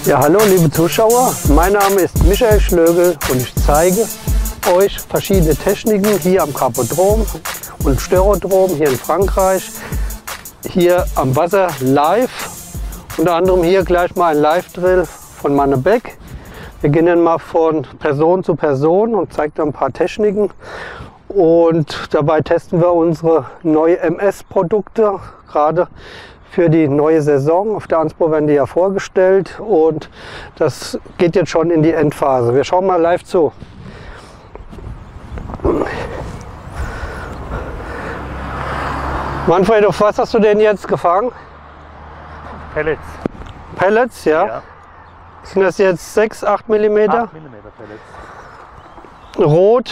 Ja, hallo liebe Zuschauer, mein Name ist Michael Schlögel und ich zeige euch verschiedene Techniken hier am Carpodrom und Styrodrom hier in Frankreich, hier am Wasser live. Unter anderem hier gleich mal ein Live-Drill von Manne Beck. Wir gehen dann mal von Person zu Person und zeigen dann ein paar Techniken. Und dabei testen wir unsere neue MS-Produkte, gerade für die neue Saison. Auf der Anspo werden die ja vorgestellt und das geht jetzt schon in die Endphase. Wir schauen mal live zu. Manfred, auf was hast du denn jetzt gefangen? Pellets. Pellets, ja? Ja. Sind das jetzt 6, 8 mm? 8 mm Pellets. Rot.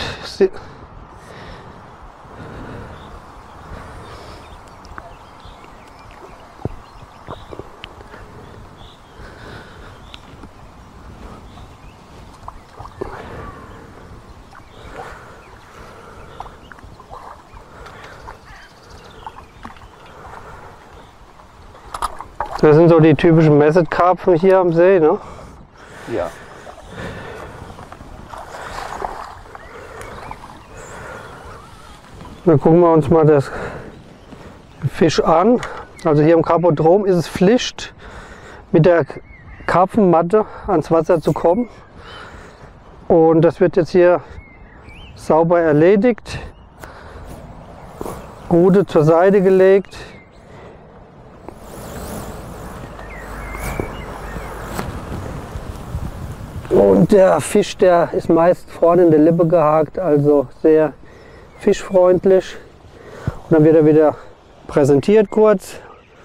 Das sind so die typischen Messed-Karpfen hier am See, ne? Ja. Dann gucken wir uns mal das Fisch an. Also hier im Carpodrom ist es Pflicht, mit der Karpfenmatte ans Wasser zu kommen. Und das wird jetzt hier sauber erledigt. Rute zur Seite gelegt. Und der Fisch, der ist meist vorne in der Lippe gehakt, also sehr fischfreundlich. Und dann wird er wieder präsentiert kurz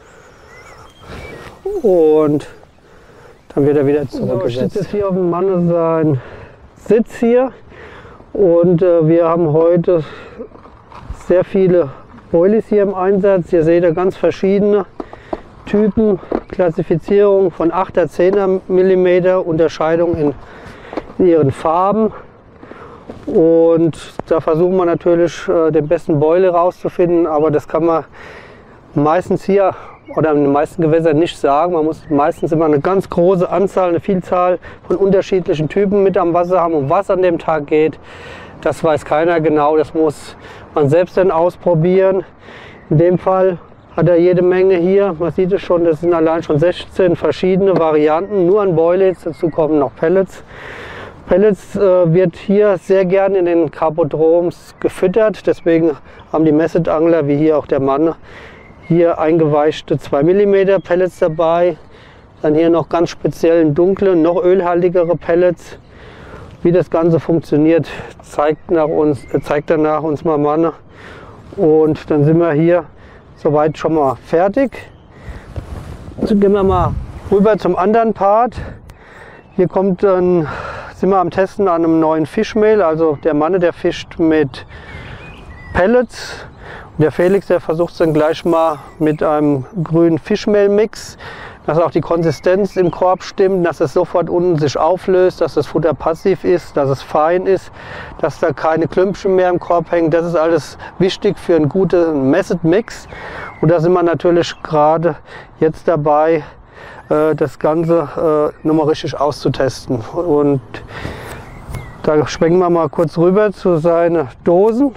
und dann wird er wieder zurückgesetzt. Ich sitze jetzt hier auf dem Manne sein Sitz hier und wir haben heute sehr viele Boilies hier im Einsatz. Ihr seht da ganz verschiedene Typen, Klassifizierung von 8er, 10er mm, Unterscheidung in ihren Farben. Und da versuchen wir natürlich den besten Beule rauszufinden, aber das kann man meistens hier oder in den meisten Gewässern nicht sagen. Man muss meistens immer eine ganz große Anzahl, eine Vielzahl von unterschiedlichen Typen mit am Wasser haben. Um was an dem Tag geht, das weiß keiner genau. Das muss man selbst dann ausprobieren. In dem Fall hat er jede Menge hier. Man sieht es schon, das sind allein schon 16 verschiedene Varianten, nur an Boilies. Dazu kommen noch Pellets. Pellets wird hier sehr gern in den Carpodroms gefüttert. Deswegen haben die Messed-Angler, wie hier auch der Mann, hier eingeweichte 2 mm Pellets dabei. Dann hier noch ganz speziell dunkle, noch ölhaltigere Pellets. Wie das Ganze funktioniert, zeigt danach uns mal Mann. Und dann sind wir hier soweit schon mal fertig. Also gehen wir mal rüber zum anderen Part. Hier kommt dann, sind wir am Testen an einem neuen Fischmehl. Also der Mann, der fischt mit Pellets. Und der Felix, der versucht es dann gleich mal mit einem grünen Fischmehlmix, dass auch die Konsistenz im Korb stimmt, dass es sofort unten sich auflöst, dass das Futter passiv ist, dass es fein ist, dass da keine Klümpchen mehr im Korb hängen. Das ist alles wichtig für einen guten Messed Mix. Und da sind wir natürlich gerade jetzt dabei, das Ganze nochmal richtig auszutesten. Und da schwenken wir mal kurz rüber zu seinen Dosen.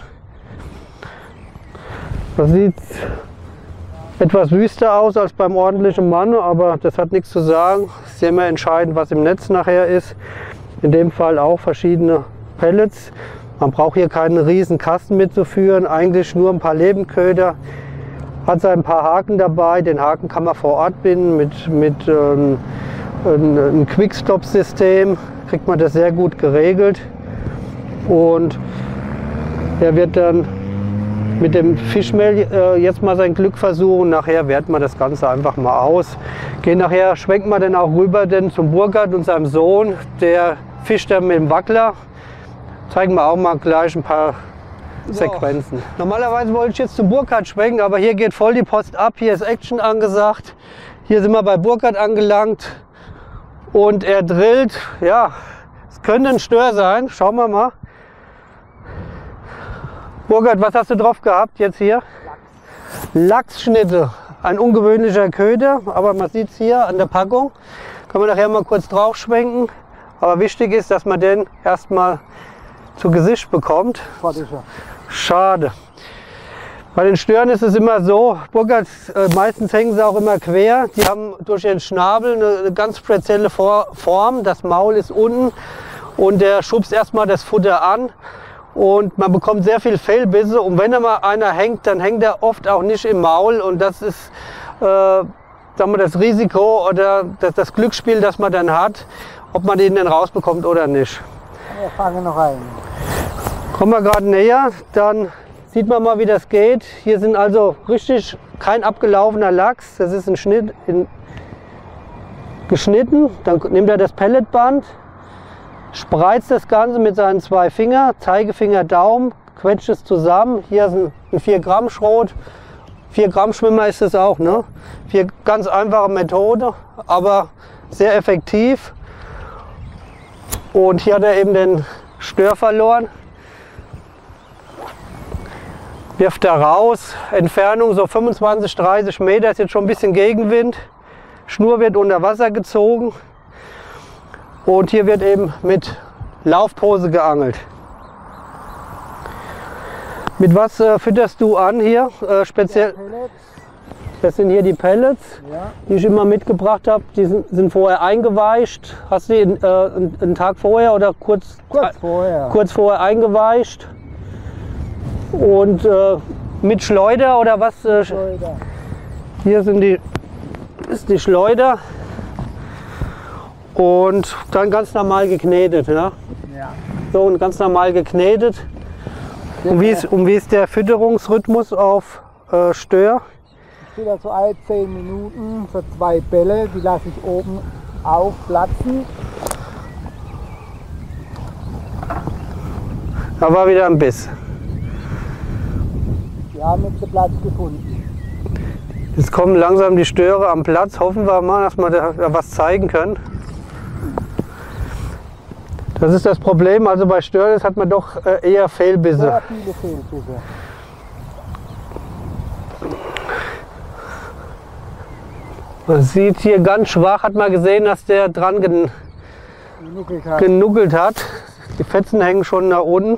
Das sieht etwas wüster aus als beim ordentlichen Mann, aber das hat nichts zu sagen. Es ist immer entscheidend, was im Netz nachher ist. In dem Fall auch verschiedene Pellets. Man braucht hier keinen riesen Kasten mitzuführen, eigentlich nur ein paar Lebendköder. Hat so ein paar Haken dabei. Den Haken kann man vor Ort binden mit einem Quick-Stop-System. Kriegt man das sehr gut geregelt. Und er wird dann mit dem Fischmehl jetzt mal sein Glück versuchen. Nachher werten wir das Ganze einfach mal aus. Nachher schwenken wir dann auch rüber denn zum Burkhard und seinem Sohn. Der fischt dann mit dem Wackler. Zeigen wir auch mal gleich ein paar Sequenzen. Normalerweise wollte ich jetzt zum Burkhard schwenken, aber hier geht voll die Post ab. Hier ist Action angesagt. Hier sind wir bei Burkhard angelangt und er drillt. Ja, es könnte ein Stör sein. Schauen wir mal. Burkhard, was hast du drauf gehabt jetzt hier? Lachs. Lachsschnitte. Ein ungewöhnlicher Köder, aber man sieht es hier an der Packung. Können wir nachher mal kurz drauf schwenken. Aber wichtig ist, dass man den erstmal zu Gesicht bekommt. Schade. Bei den Stören ist es immer so, Burkhardt, meistens hängen sie auch immer quer. Die haben durch den Schnabel eine ganz spezielle Form. Das Maul ist unten und der schubst erstmal das Futter an. Und man bekommt sehr viel Fellbisse. Und wenn da mal einer hängt, dann hängt er oft auch nicht im Maul. Und das ist sagen wir, das Risiko oder das Glücksspiel, das man dann hat, ob man den dann rausbekommt oder nicht. Wir fangen noch ein. Kommen wir gerade näher, dann sieht man mal, wie das geht. Hier sind also richtig kein abgelaufener Lachs. Das ist ein Schnitt geschnitten. Dann nimmt er das Pelletband, spreizt das Ganze mit seinen 2 Fingern, Zeigefinger, Daumen, quetscht es zusammen. Hier ist ein 4 Gramm Schrot. 4 Gramm Schwimmer ist es auch, ne? 4 ganz einfache Methode, aber sehr effektiv. Und hier hat er eben den Stör verloren. Wirft er raus, Entfernung so 25, 30 Meter, ist jetzt schon ein bisschen Gegenwind. Schnur wird unter Wasser gezogen und hier wird eben mit Laufpose geangelt. Mit was fütterst du an hier speziell? Das sind hier die Pellets, die ich immer mitgebracht habe. Die sind vorher eingeweicht. Hast du die einen Tag vorher oder kurz vorher eingeweicht? Und mit Schleuder oder was? Schleuder. Hier ist die Schleuder und dann ganz normal geknetet. Ja? Ja. So, und ganz normal geknetet. Und wie ist der Fütterungsrhythmus auf Stör? Ich fütter so alle 10 Minuten für 2 Bälle. Die lasse ich oben aufplatzen. Da war wieder ein Biss. Wir haben jetzt den Platz gefunden. Jetzt kommen langsam die Störe am Platz. Hoffen wir mal, dass wir da was zeigen können. Das ist das Problem. Also bei Stören hat man doch eher Fehlbisse. Sehr viele Fehlbisse. Man sieht hier ganz schwach, hat man gesehen, dass der dran genuckelt hat. Die Fetzen hängen schon nach unten.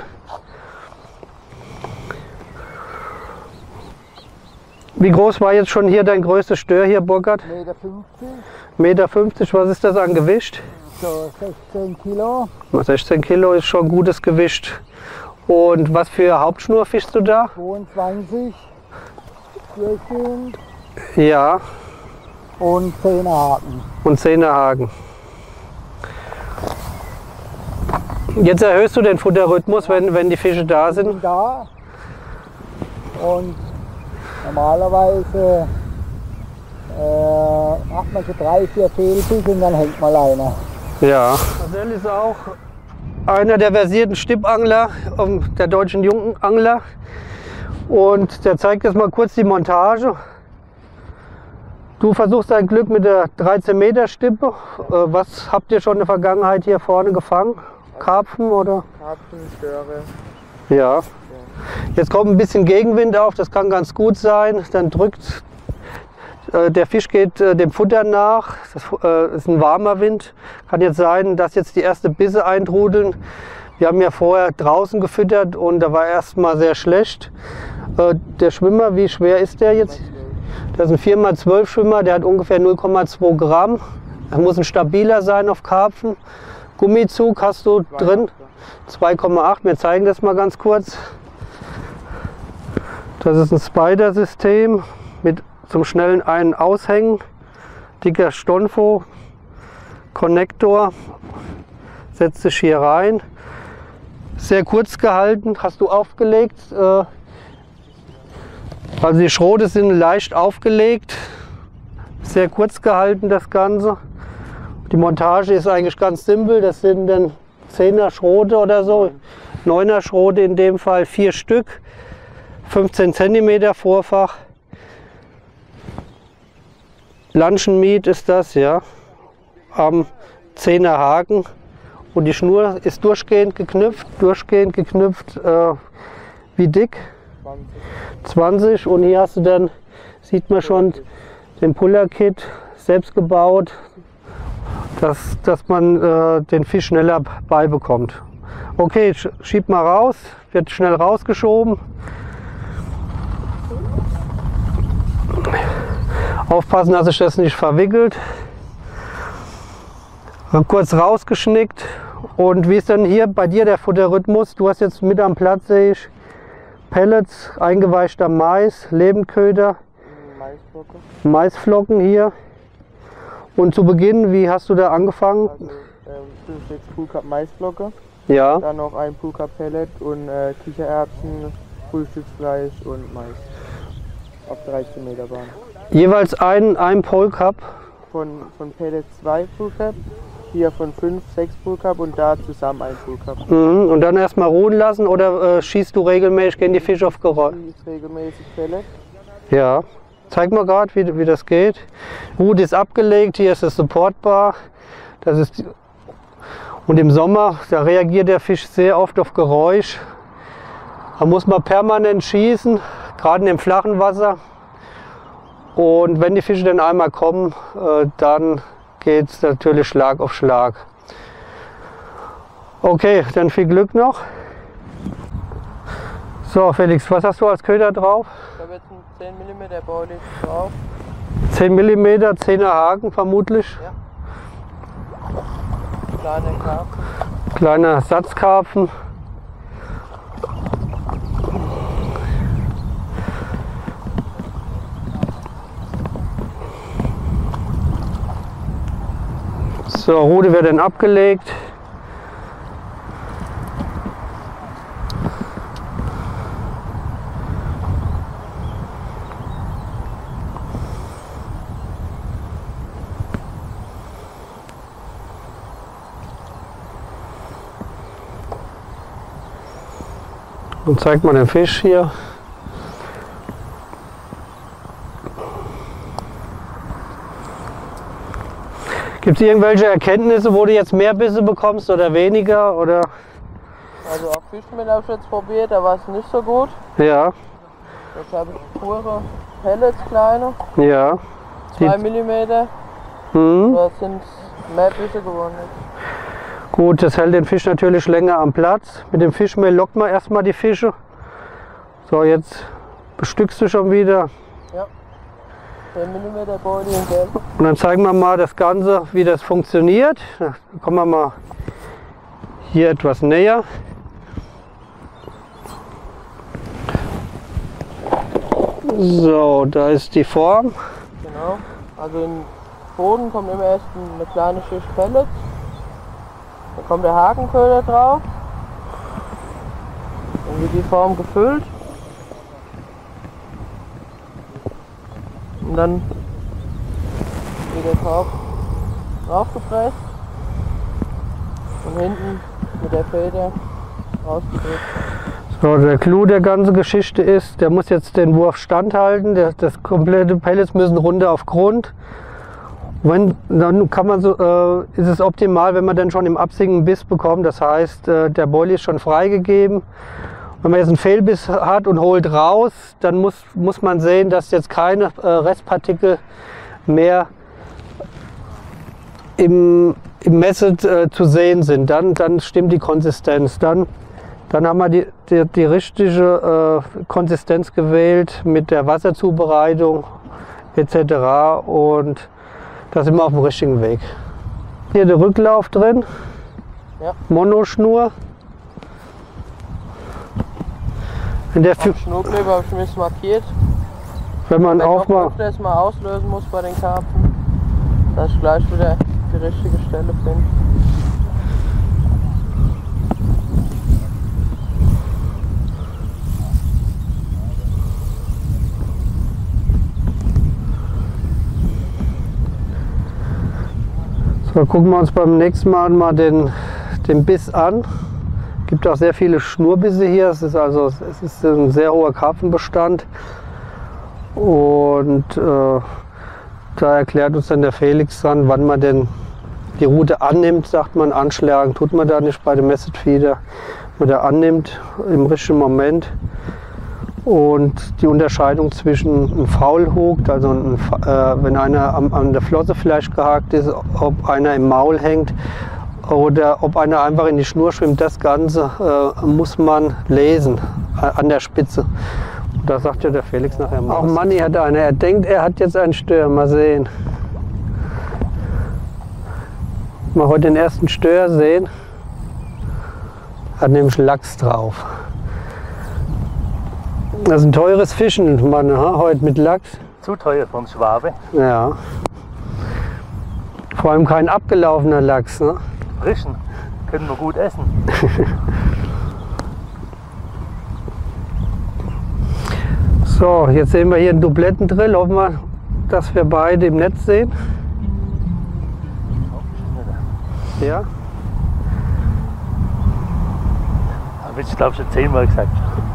Wie groß war jetzt schon hier dein größtes Stör hier, Burkhardt? 1,50 Meter. 1,50 Meter, was ist das an Gewicht? So 16 Kilo. 16 Kilo ist schon gutes Gewicht. Und was für Hauptschnur fischst du da? 22 durchgehend Ja, und 10er Haken. und 10er Haken. Jetzt erhöhst du den Futterrhythmus, wenn die Fische da Die sind sind. da und normalerweise macht man so 3, 4 Fehlbisse und dann hängt mal einer. Ja. Marcel ist auch einer der versierten Stippangler, der deutschen Jungangler. Und der zeigt jetzt mal kurz die Montage. Du versuchst dein Glück mit der 13 Meter Stippe. Was habt ihr schon in der Vergangenheit hier vorne gefangen? Karpfen oder? Karpfen, Störe. Ja. Jetzt kommt ein bisschen Gegenwind auf, das kann ganz gut sein. Dann drückt der Fisch geht dem Futter nach. Das ist ein warmer Wind. Kann jetzt sein, dass jetzt die ersten Bisse eintrudeln. Wir haben ja vorher draußen gefüttert und da war erst mal sehr schlecht. Der Schwimmer, wie schwer ist der jetzt? Das ist ein 4x12 Schwimmer, der hat ungefähr 0,2 Gramm. Das muss ein stabiler sein auf Karpfen. Gummizug hast du drin, 2,8. Wir zeigen das mal ganz kurz. Das ist ein Spider-System mit zum schnellen Ein- und Aushängen. Dicker Stonfo, Konnektor, setzt sich hier rein. Sehr kurz gehalten, hast du aufgelegt. Also die Schrote sind leicht aufgelegt, sehr kurz gehalten das Ganze. Die Montage ist eigentlich ganz simpel, das sind dann 10er Schrote oder so, 9er Schrote in dem Fall, 4 Stück, 15 cm Vorfach. Luncheon-Meat ist das, ja, am 10er Haken und die Schnur ist durchgehend geknüpft, wie dick? 20 und hier hast du dann, sieht man schon, den Puller-Kit, selbst gebaut, dass man den Fisch schneller beibekommt. Okay, schieb mal raus, wird schnell rausgeschoben. Aufpassen, dass sich das nicht verwickelt. Kurz rausgeschnickt. Und wie ist denn hier bei dir der Futterrhythmus? Du hast jetzt mit am Platz, sehe ich, Pellets, eingeweichter Mais, Lebendköder, Maisflocken hier. Und zu Beginn, wie hast du da angefangen? Also 5, 6 Poolcup Maisflocke, Ja. dann noch ein Poolcup Pellet und Kichererbsen, Frühstücksfleisch und Mais auf 13 Meter Bahn. Jeweils ein Poolcup. Von Pellet 2 Poolcup, hier von 5, 6 Poolcup und da zusammen ein Poolcup. Mhm. Und dann erstmal ruhen lassen oder schießt du regelmäßig, gehen die Fische auf Geräusch? Schießt regelmäßig Pellet. Ja. Zeig mal gerade, wie das geht. Rute ist abgelegt, hier ist es supportbar. Das ist und im Sommer, da reagiert der Fisch sehr oft auf Geräusch. Da muss man permanent schießen, gerade in dem flachen Wasser. Und wenn die Fische dann einmal kommen, dann geht es natürlich Schlag auf Schlag. Okay, dann viel Glück noch. So, Felix, was hast du als Köder drauf? Ich habe jetzt einen 10 mm Boilie drauf. 10 mm, 10er Haken vermutlich. Ja. Kleiner Karpfen. Kleiner Satzkarpfen. So, Rute wird dann abgelegt. Und zeigt mal den Fisch hier. Gibt es irgendwelche Erkenntnisse, wo du jetzt mehr Bisse bekommst oder weniger? Oder? Also auf Fischmehl habe ich jetzt probiert, da war es nicht so gut. Ja, Jetzt habe ich pure Pellets, kleine, ja. 2 mm. Da sind mehr Bisse geworden. Gut, das hält den Fisch natürlich länger am Platz. Mit dem Fischmehl lockt man erstmal die Fische. So, jetzt bestückst du schon wieder. Ja, 10 mm Boilie in Gelb. Und dann zeigen wir mal das Ganze, wie das funktioniert. Da kommen wir mal hier etwas näher. So, da ist die Form. Genau. Also im Boden kommt immer erst eine kleine Schicht Pellets. Dann kommt der Hakenköder drauf. Dann wird die Form gefüllt. Und dann wird der Korb draufgepresst. Und hinten mit der Feder rausgedrückt. So, der Clou der ganzen Geschichte ist, der muss jetzt den Wurf standhalten. Das komplette Pellets müssen runter auf Grund. Dann kann man ist es optimal, wenn man dann schon im Absinken einen Biss bekommt. Das heißt, der Boilie ist schon freigegeben. Wenn man jetzt einen Fehlbiss hat und holt raus, dann muss man sehen, dass jetzt keine Restpartikel mehr im Messet zu sehen sind. Dann stimmt die Konsistenz. Dann haben wir die richtige Konsistenz gewählt mit der Wasserzubereitung etc. Und da sind wir auf dem richtigen Weg. Hier der Rücklauf drin, Ja. Monoschnur. Schnurkleber habe ich mir jetzt markiert. Wenn man Wenn auch ich mal öfters mal auslösen muss bei den Karpfen, dass ich gleich wieder die richtige Stelle finde. so, gucken wir uns beim nächsten Mal den Biss an. Es gibt auch sehr viele Schnurbisse hier. Es ist ein sehr hoher Karpfenbestand. Und da erklärt uns dann der Felix dann, wann man denn die Rute annimmt, sagt man, anschlagen tut man da nicht bei dem Message Feeder. Man da annimmt im richtigen Moment Und die Unterscheidung zwischen einem Faulhook, also wenn einer an der Flosse vielleicht gehakt ist, ob einer im Maul hängt oder ob einer einfach in die Schnur schwimmt, das Ganze muss man lesen an der Spitze. Und da sagt ja der Felix nachher mal. Auch Manni hat einer, er denkt, er hat jetzt einen Stör, mal sehen. Mal heute den ersten Stör sehen. Hat nämlich Lachs drauf. Das ist ein teures Fischen, Mann, heute mit Lachs. Zu teuer für einen Schwabe. Ja. Vor allem kein abgelaufener Lachs, ne? Frischen. Können wir gut essen. So, jetzt sehen wir hier einen Dublettendrill. Hoffen wir, dass wir beide im Netz sehen. Ja. Habe ich glaube schon 10-mal gesagt.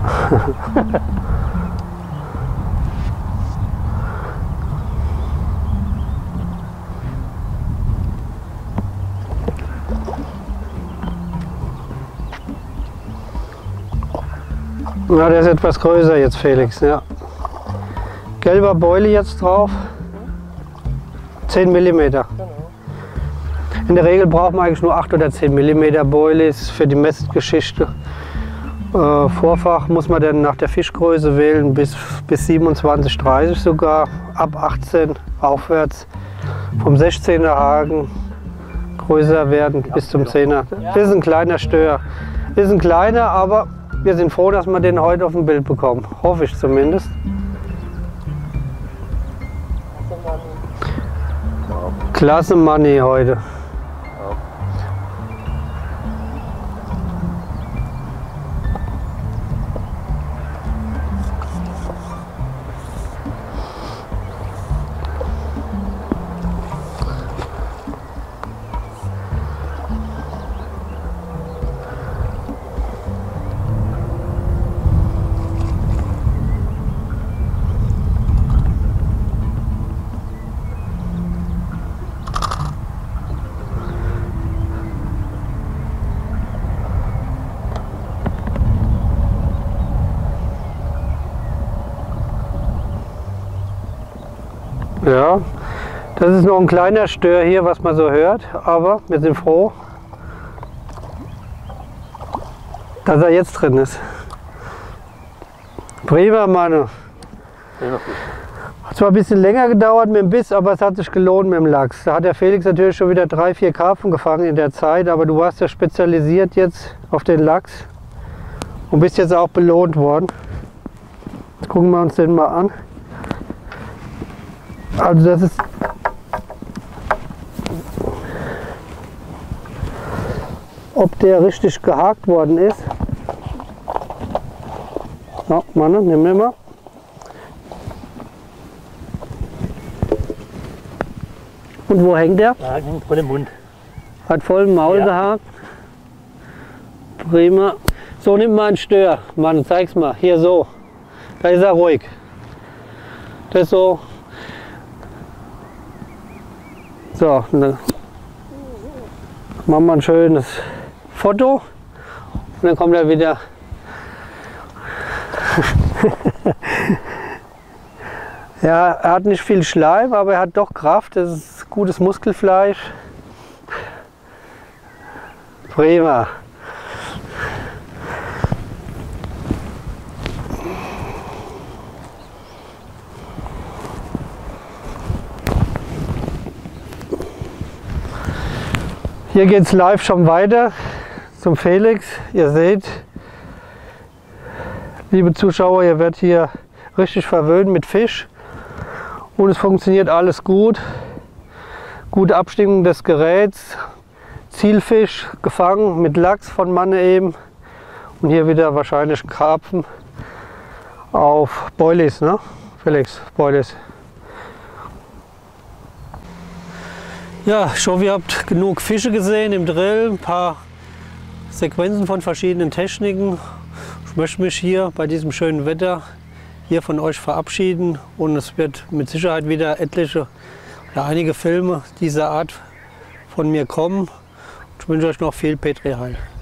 Na, der ist etwas größer jetzt, Felix. Ja. Gelber Beule jetzt drauf. 10 mm. In der Regel braucht man eigentlich nur 8 oder 10 mm Beule, ist für die Messgeschichte. Vorfach muss man dann nach der Fischgröße wählen, bis 27, 30 sogar, ab 18 aufwärts. Vom 16er Haken größer werden bis zum 10er. Das ist ein kleiner Stör. Ist ein kleiner, aber wir sind froh, dass wir den heute auf dem Bild bekommen. Hoffe ich zumindest. Klasse Manni heute. Ja, das ist noch ein kleiner Stör hier, was man so hört, aber wir sind froh, dass er jetzt drin ist. Prima, Mann. Hat zwar ein bisschen länger gedauert mit dem Biss, aber es hat sich gelohnt mit dem Lachs. Da hat der Felix natürlich schon wieder 3, 4 Karpfen gefangen in der Zeit, aber du warst ja spezialisiert jetzt auf den Lachs und bist jetzt auch belohnt worden. Jetzt gucken wir uns den mal an. Also das ist ob der richtig gehakt worden ist. So, Mann, nimm mir mal. Und wo hängt der? Ja, hängt voll im Mund. Hat voll im Maul gehakt. Prima. So, nimm mal einen Stör. Mann, zeig's mal. Hier so. Da ist er ruhig. Das ist so. So, dann machen wir ein schönes Foto und dann kommt er wieder. Ja, er hat nicht viel Schleim, aber er hat doch Kraft. Das ist gutes Muskelfleisch. Prima. Hier geht es live schon weiter zum Felix. Ihr seht, liebe Zuschauer, ihr werdet hier richtig verwöhnt mit Fisch. Und es funktioniert alles gut. Gute Abstimmung des Geräts. Zielfisch gefangen mit Lachs von Manne eben. Und hier wieder wahrscheinlich ein Karpfen auf Boilies, ne? Felix, Boilies. Ja, ich hoffe, ihr habt genug Fische gesehen im Drill, ein paar Sequenzen von verschiedenen Techniken. Ich möchte mich hier bei diesem schönen Wetter hier von euch verabschieden und es wird mit Sicherheit wieder etliche oder einige Filme dieser Art von mir kommen. Ich wünsche euch noch viel Petri Heil.